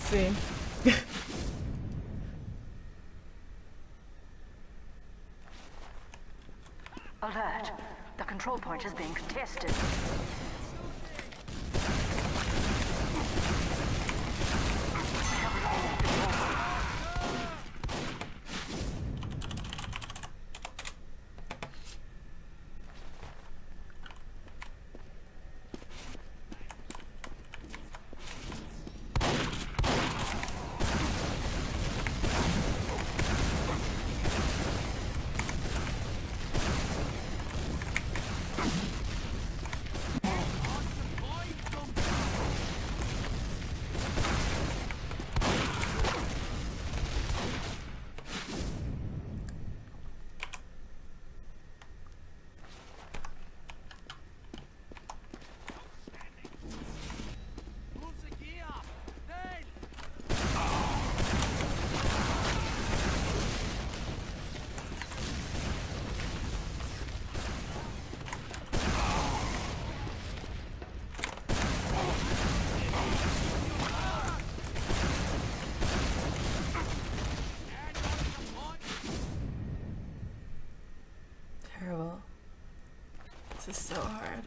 cutscene. Alert! The control point is being contested. Terrible. This is so hard.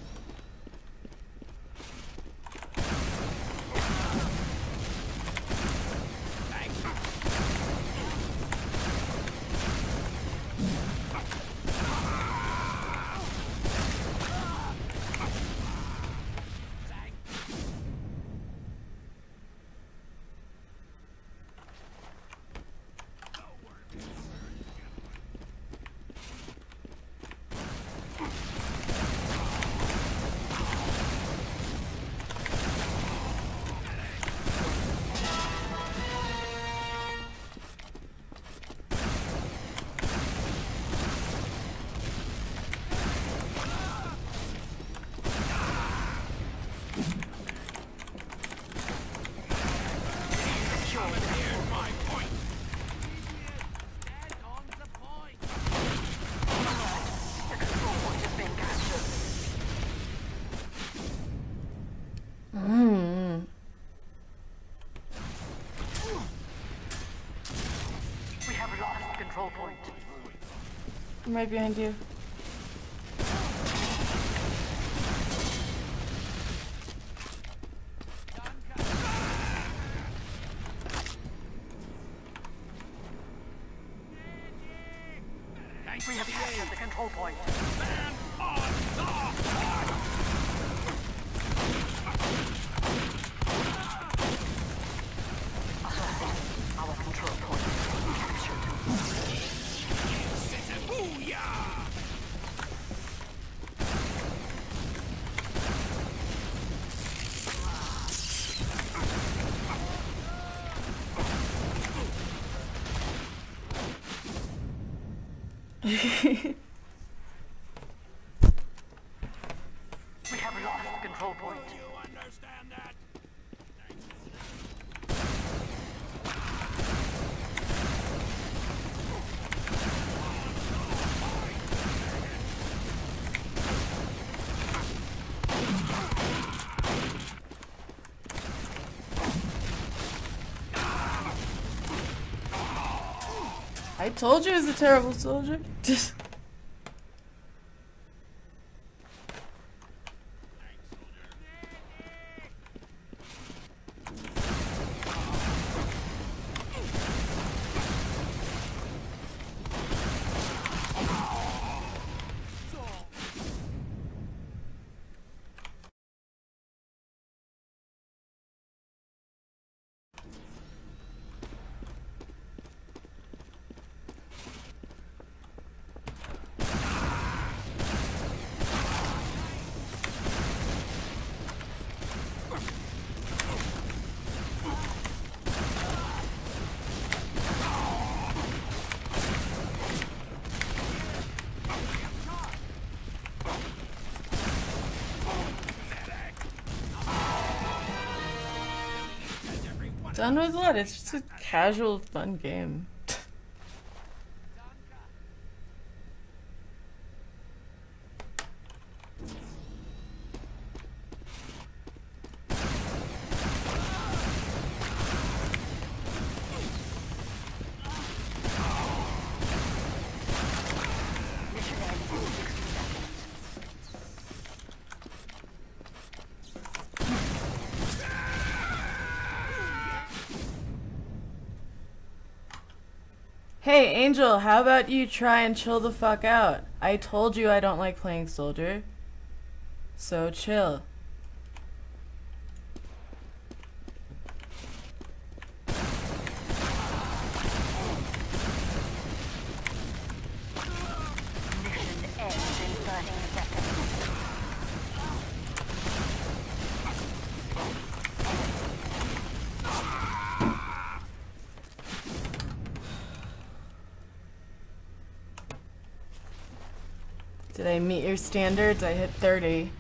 We have lost control point. I'm right behind you. We have captured the control point. Our control point captured. We have lost control point. You understand that? I told you he was a terrible soldier. Done with what? It's just a casual, fun game. Hey, Angel, how about you try and chill the fuck out? I told you I don't like playing soldier. So chill. Mission ends in 30 seconds. Did I meet your standards? I hit 30.